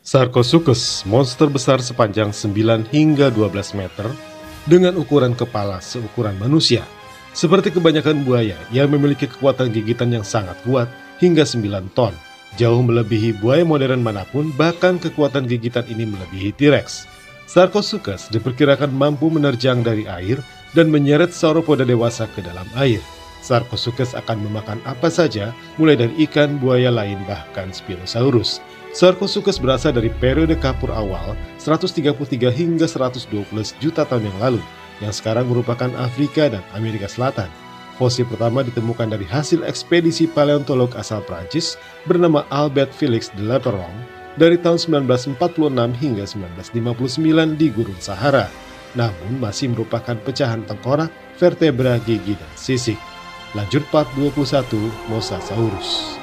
Sarcosuchus, monster besar sepanjang 9 hingga 12 meter dengan ukuran kepala seukuran manusia. Seperti kebanyakan buaya, ia memiliki kekuatan gigitan yang sangat kuat hingga 9 ton. Jauh melebihi buaya modern manapun, bahkan kekuatan gigitan ini melebihi T-Rex. Sarcosuchus diperkirakan mampu menerjang dari air dan menyeret sauropoda dewasa ke dalam air. Sarcosuchus akan memakan apa saja, mulai dari ikan, buaya lain, bahkan Spinosaurus. Sarcosuchus berasal dari periode Kapur awal 133 hingga 120 juta tahun yang lalu, yang sekarang merupakan Afrika dan Amerika Selatan. Fosil pertama ditemukan dari hasil ekspedisi paleontolog asal Prancis bernama Albert Félix de Lapeyron dari tahun 1946 hingga 1959 di Gurun Sahara, namun masih merupakan pecahan tengkorak, vertebra, gigi, dan sisik. Lanjut part 21, Mosasaurus.